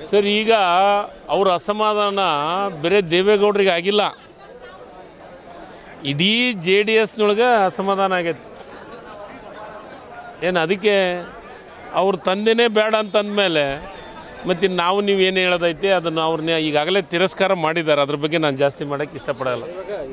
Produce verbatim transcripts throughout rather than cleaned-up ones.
Sir, ಈಗ ಅವ್ರ ಅಸಮಾಧಾನ ಬೇರೆ ದೇವೇಗೌಡರಿಗೆ ಆಗಿಲ್ಲ, ಇಡೀ ಜೆ ಡಿ ಎಸ್ನೊಳಗೆ ಅಸಮಾಧಾನ ಆಗೈತೆ. ಏನು ಅದಕ್ಕೆ ಅವ್ರ ತಂದೆನೇ ಬೇಡ ಅಂತಂದಮೇಲೆ ಮತ್ತು ನಾವು ನೀವು ಏನು ಹೇಳೋದೈತೆ ಅದನ್ನು ಅವ್ರನ್ನ ಈಗಾಗಲೇ ತಿರಸ್ಕಾರ ಮಾಡಿದ್ದಾರೆ. ಅದ್ರ ಬಗ್ಗೆ ನಾನು ಜಾಸ್ತಿ ಮಾಡೋಕ್ಕೆ ಇಷ್ಟಪಡಲ್ಲ.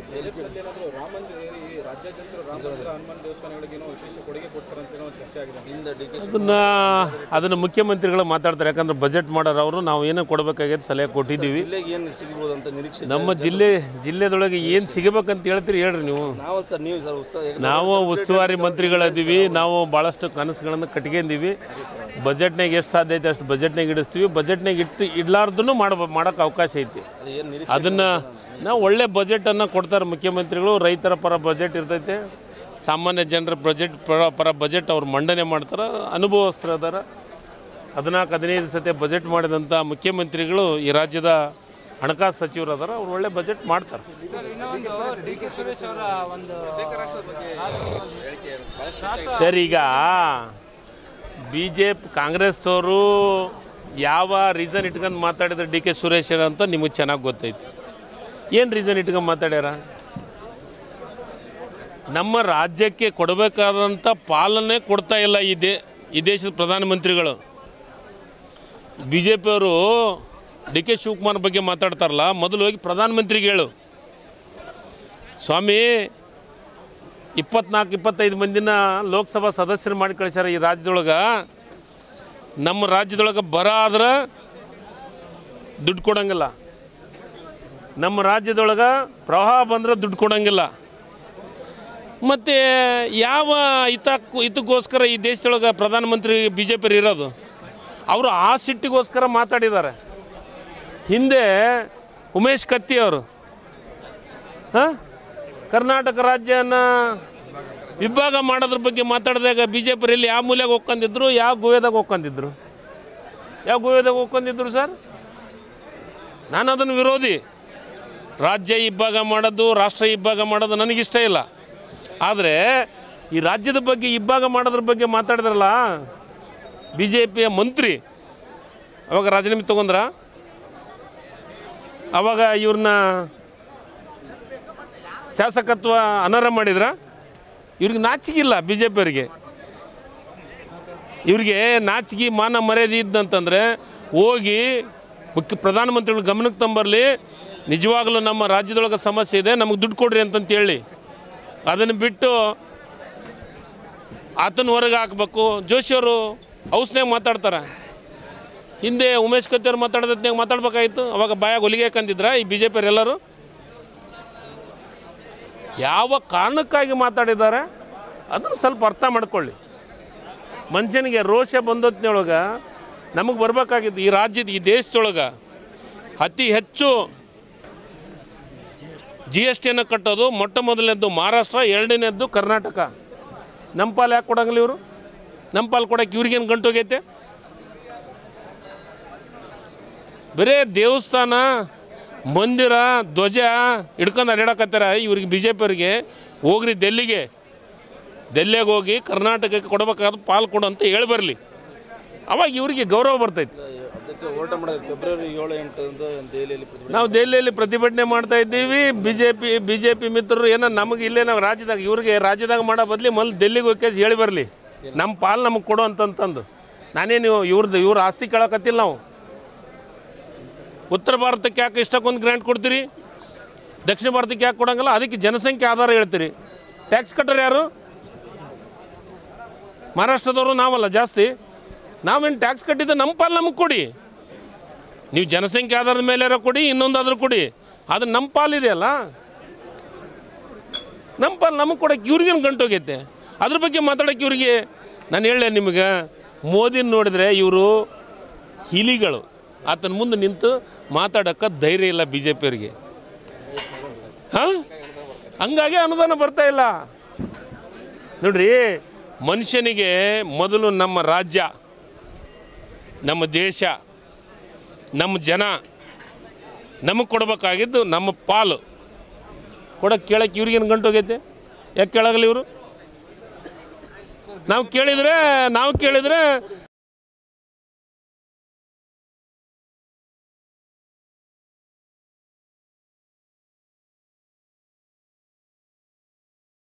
ಅದನ್ನು ಅದನ್ನು ಮುಖ್ಯಮಂತ್ರಿಗಳು ಮಾತಾಡ್ತಾರೆ. ಯಾಕಂದ್ರೆ ಬಜೆಟ್ ಮಾಡೋರು ಅವರು ನಾವು ಏನೋ ಕೊಡಬೇಕಾಗೈತೆ ಸಲಹೆ ಕೊಟ್ಟಿದ್ದೀವಿ. ನಮ್ಮ ಜಿಲ್ಲೆ ಜಿಲ್ಲೆದೊಳಗೆ ಏನು ಸಿಗಬೇಕಂತ ಹೇಳ್ತೀರಿ ಹೇಳ್ರಿ ನೀವು. ನಾವು ಉಸ್ತುವಾರಿ ಮಂತ್ರಿಗಳಿದ್ದೀವಿ, ನಾವು ಭಾಳಷ್ಟು ಕನಸುಗಳನ್ನು ಕಟ್ಕೊಂಡಿದ್ದೀವಿ. ಬಜೆಟ್ನಾಗ ಎಷ್ಟು ಸಾಧ್ಯ ಐತೆ ಅಷ್ಟು ಬಜೆಟ್ನಾಗ ಇಡಿಸ್ತೀವಿ. ಬಜೆಟ್ನಾಗ ಇಟ್ಟು ಇಡ್ಲಾರ್ದೂ ಮಾಡ ಮಾಡೋಕ್ಕೆ ಅವಕಾಶ ಐತಿ. ಅದನ್ನು ನಾವು ಒಳ್ಳೆ ಬಜೆಟನ್ನು ಕೊಡ್ತಾರೆ ಮುಖ್ಯಮಂತ್ರಿಗಳು. ರೈತರ ಪರ ಬಜೆಟ್ ಇರ್ತೈತೆ, ಸಾಮಾನ್ಯ ಜನರ ಬಜೆಟ್ ಪರ ಪರ ಬಜೆಟ್ ಅವ್ರು ಮಂಡನೆ ಮಾಡ್ತಾರೆ. ಅನುಭವಸ್ಥರು ಅದಾರ. ಹದಿನಾಲ್ಕು ಹದಿನೈದು ಸತಿ ಬಜೆಟ್ ಮಾಡಿದಂಥ ಮುಖ್ಯಮಂತ್ರಿಗಳು ಈ ರಾಜ್ಯದ ಹಣಕಾಸು ಸಚಿವರು ಅದಾರ. ಅವ್ರು ಒಳ್ಳೆ ಬಜೆಟ್ ಮಾಡ್ತಾರೆ. ಸರ್, ಈಗ ಬಿ ಜೆ ಪಿ ಕಾಂಗ್ರೆಸ್ನವರು ಯಾವ ರೀಸನ್ ಇಟ್ಕೊಂಡು ಮಾತಾಡಿದ್ರೆ ಡಿ ಕೆ ಸುರೇಶ್ ಅಂತ ನಿಮಗೆ ಚೆನ್ನಾಗಿ ಗೊತ್ತೈತಿ. ಏನು ರೀಸನ್ ಇಟ್ಕೊಂಡು ಮಾತಾಡ್ಯಾರ? ನಮ್ಮ ರಾಜ್ಯಕ್ಕೆ ಕೊಡಬೇಕಾದಂಥ ಪಾಲನೆ ಕೊಡ್ತಾ ಇಲ್ಲ ಈ ದೇ ಈ ದೇಶದ ಪ್ರಧಾನಮಂತ್ರಿಗಳು. ಬಿ ಜೆ ಪಿಯವರು ಡಿ ಕೆ ಶಿವಕುಮಾರ್ ಬಗ್ಗೆ ಮಾತಾಡ್ತಾರಲ್ಲ, ಮೊದಲು ಹೋಗಿ ಪ್ರಧಾನಮಂತ್ರಿಗೆ ಹೇಳು, ಸ್ವಾಮಿ ಇಪ್ಪತ್ನಾಲ್ಕು ಇಪ್ಪತ್ತೈದು ಮಂದಿನ ಲೋಕಸಭಾ ಸದಸ್ಯರು ಮಾಡಿ ಕಳಿಸ್ಯಾರ ಈ ರಾಜ್ಯದೊಳಗೆ. ನಮ್ಮ ರಾಜ್ಯದೊಳಗೆ ಬರ ಆದ್ರೆ ದುಡ್ಡು ಕೊಡೋಂಗಿಲ್ಲ, ನಮ್ಮ ರಾಜ್ಯದೊಳಗೆ ಪ್ರವಾಹ ಬಂದ್ರೆ ದುಡ್ಡು ಕೊಡೋಂಗಿಲ್ಲ. ಮತ್ತು ಯಾವ ಹಿತಕ್ಕೂ ಹಿತಕ್ಕೋಸ್ಕರ ಈ ದೇಶದೊಳಗೆ ಪ್ರಧಾನಮಂತ್ರಿ ಬಿ ಜೆ ಪಿ ಇರೋದು? ಅವರು ಆ ಸಿಟ್ಟಿಗೋಸ್ಕರ ಮಾತಾಡಿದ್ದಾರೆ. ಹಿಂದೆ ಉಮೇಶ್ ಕತ್ತಿ ಅವರು ಹಾಂ ಕರ್ನಾಟಕ ರಾಜ್ಯನ ವಿಭಾಗ ಮಾಡೋದ್ರ ಬಗ್ಗೆ ಮಾತಾಡಿದಾಗ ಬಿ ಜೆ ಪಿಯಲ್ಲಿ ಯಾವ ಮೂಲೆಗೆ ಹೋಗ್ಕೊಂಡಿದ್ರು, ಯಾವ ಗೋವ್ಯದಾಗ ಹೋಗ್ಕೊಂಡಿದ್ರು, ಯಾವ ಗೋವ್ಯದಾಗ ಹೋಗ್ಕೊಂಡಿದ್ರು ಸರ್? ನಾನು ಅದನ್ನು ವಿರೋಧಿ. ರಾಜ್ಯ ಇಬ್ಬಾಗ ಮಾಡೋದು, ರಾಷ್ಟ್ರ ಇಬ್ಬಾಗ ಮಾಡೋದು ನನಗಿಷ್ಟ ಇಲ್ಲ. ಆದರೆ ಈ ರಾಜ್ಯದ ಬಗ್ಗೆ ಇಬ್ಬಾಗ ಮಾಡೋದ್ರ ಬಗ್ಗೆ ಮಾತಾಡಿದ್ರಲ್ಲ ಬಿ ಜೆ ಪಿಯ ಮಂತ್ರಿ, ಅವಾಗ ರಾಜೀನಾಮೆ ತೊಗೊಂಡ್ರ? ಅವಾಗ ಇವ್ರನ್ನ ಶಾಸಕತ್ವ ಅನರ್ಹ ಮಾಡಿದ್ರ? ಇವ್ರಿಗೆ ನಾಚಿಗಿಲ್ಲ ಬಿ ಜೆ ಪಿಯವರಿಗೆ. ಇವ್ರಿಗೆ ನಾಚಿಗೆ ಮಾನ ಮರ್ಯಾದೆ ಇದ್ದಂತಂದರೆ ಹೋಗಿ ಮುಖ್ಯ ಪ್ರಧಾನಮಂತ್ರಿಗಳ ಗಮನಕ್ಕೆ ತಂಬರಲಿ, ನಿಜವಾಗಲೂ ನಮ್ಮ ರಾಜ್ಯದೊಳಗೆ ಸಮಸ್ಯೆ ಇದೆ, ನಮಗೆ ದುಡ್ಡು ಕೊಡ್ರಿ ಅಂತಂತ ಹೇಳಿ. ಅದನ್ನು ಬಿಟ್ಟು ಆತನ ಹೊರಗೆ ಹಾಕಬೇಕು. ಜೋಶಿಯವರು ಹೌಸ್ನಾಗ ಮಾತಾಡ್ತಾರೆ. ಹಿಂದೆ ಉಮೇಶ್ ಕತ್ತಿಯವ್ರು ಮಾತಾಡೋದ್ನಾಗ ಮಾತಾಡ್ಬೇಕಾಗಿತ್ತು. ಅವಾಗ ಬಾಯಾಗ ಹೊಲಿಗೆ ಹಾಕಂದಿದ್ರ ಈ ಬಿ ಜೆ ಪಿಯವರೆಲ್ಲರೂ? ಯಾವ ಕಾರಣಕ್ಕಾಗಿ ಮಾತಾಡಿದ್ದಾರೆ ಅದನ್ನು ಸ್ವಲ್ಪ ಅರ್ಥ ಮಾಡ್ಕೊಳ್ಳಿ. ಮನುಷ್ಯನಿಗೆ ರೋಷ ಬಂದೊತ್ತಿನೊಳಗೆ ನಮಗೆ ಬರಬೇಕಾಗಿದ್ದು ಈ ರಾಜ್ಯದ ಈ ದೇಶದೊಳಗೆ ಅತಿ ಹೆಚ್ಚು ಜಿ ಎಸ್ ಟಿಯನ್ನು ಕಟ್ಟೋದು ಮೊಟ್ಟ ಮೊದಲನೇದ್ದು ಮಹಾರಾಷ್ಟ್ರ, ಎರಡನೇದ್ದು ಕರ್ನಾಟಕ. ನಮ್ಮ ಪಾಲು ಯಾಕೆ ಕೊಡಂಗಿಲ್ಲ ಇವರು? ನಮ್ಮ ಪಾಲು ಕೊಡೋಕೆ ಇವ್ರಿಗೇನು ಗಂಟೋಗೈತೆ? ಬರೇ ದೇವಸ್ಥಾನ, ಮಂದಿರ, ಧ್ವಜ ಹಿಡ್ಕೊಂಡು ಅಡ್ಡಾಡಕತ್ತಾರ ಇವ್ರಿಗೆ ಬಿ ಜೆ ಪಿಯವ್ರಿಗೆ. ಹೋಗ್ರಿ ಡೆಲ್ಲಿಗೆ, ಡೆಲ್ಲಿಗೆ ಹೋಗಿ ಕರ್ನಾಟಕಕ್ಕೆ ಕೊಡಬೇಕಾದ ಪಾಲು ಕೊಡು ಅಂತ ಹೇಳಿ ಬರಲಿ, ಅವಾಗ ಇವ್ರಿಗೆ ಗೌರವ ಬರ್ತೈತಿ. ನಾವು ದೆಹಲಿಯಲ್ಲಿ ಪ್ರತಿಭಟನೆ ಮಾಡ್ತಾ ಇದ್ದೀವಿ. B J P B J P ಮಿತ್ರರು ಏನೋ ನಮಗೆ ಇಲ್ಲೇ ನಾವು ರಾಜ್ಯದಾಗ ಇವ್ರಿಗೆ ರಾಜ್ಯದಾಗ ಮಾಡೋ ಬದಲಿ ಮೊದಲು ಡೆಲ್ಲಿಗೆ ಹೋಗಿ ಹೇಳಿ ಬರಲಿ, ನಮ್ಮ ಪಾಲು ನಮಗೆ ಕೊಡು ಅಂತಂತಂದು. ನಾನೇನು ಇವ್ರದ್ದು ಇವ್ರ ಆಸ್ತಿ ಕೇಳಕತ್ತಿಲ್ಲ. ನಾವು ಉತ್ತರ ಭಾರತಕ್ಕೆ ಯಾಕೆ ಇಷ್ಟಕ್ಕೊಂದು ಗ್ರ್ಯಾಂಟ್ ಕೊಡ್ತೀರಿ, ದಕ್ಷಿಣ ಭಾರತಕ್ಕೆ ಯಾಕೆ ಕೊಡೋಂಗಿಲ್ಲ? ಅದಕ್ಕೆ ಜನಸಂಖ್ಯೆ ಆಧಾರ ಹೇಳ್ತೀರಿ. ಟ್ಯಾಕ್ಸ್ ಕಟ್ಟರು ಯಾರು? ಮಹಾರಾಷ್ಟ್ರದವರು ನಾವಲ್ಲ ಜಾಸ್ತಿ. ನಾವೇನು ಟ್ಯಾಕ್ಸ್ ಕಟ್ಟಿದ್ದು ನಮ್ಮ ಪಾಲು ನಮಗೆ ಕೊಡಿ. ನೀವು ಜನಸಂಖ್ಯೆ ಆಧಾರದ ಮೇಲೆ ಕೊಡಿ, ಇನ್ನೊಂದಾದರೂ ಕೊಡಿ. ಆದರೆ ನಮ್ಮ ಪಾಲಿದೆಯಲ್ಲ, ನಮ್ಮ ಪಾಲು ನಮಗೆ ಕೊಡೋಕ್ಕೆ ಇವ್ರಿಗೇನು ಗಂಟೋಗೈತೆ? ಅದ್ರ ಬಗ್ಗೆ ಮಾತಾಡೋಕ್ಕೆ ಇವ್ರಿಗೆ ನಾನು ಹೇಳಲೆ ನಿಮಗೆ, ಮೋದಿನ ನೋಡಿದ್ರೆ ಇವರು ಹಿಲಿಗಳು. ಆತನ ಮುಂದೆ ನಿಂತು ಮಾತಾಡೋಕ್ಕೆ ಧೈರ್ಯ ಇಲ್ಲ ಬಿ ಜೆ ಪಿಯವರಿಗೆ. ಹಾಂ, ಹಂಗಾಗಿ ಅನುದಾನ ಬರ್ತಾ ಇಲ್ಲ ನೋಡ್ರಿ. ಮನುಷ್ಯನಿಗೆ ಮೊದಲು ನಮ್ಮ ರಾಜ್ಯ, ನಮ್ಮ ದೇಶ, ನಮ್ಮ ಜನ ನಮಗೆ ಕೊಡಬೇಕಾಗಿದ್ದು ನಮ್ಮ ಪಾಲು ಕೊಡೋಕ್ಕೆ ಕೇಳೋಕ್ಕೆ ಇವ್ರಿಗೇನು ಗಂಟೋಗೈತೆ? ಯಾಕೆ ಕೇಳಾಗಲ್ಲ ಇವರು? ನಾವು ಕೇಳಿದರೆ ನಾವು ಕೇಳಿದರೆ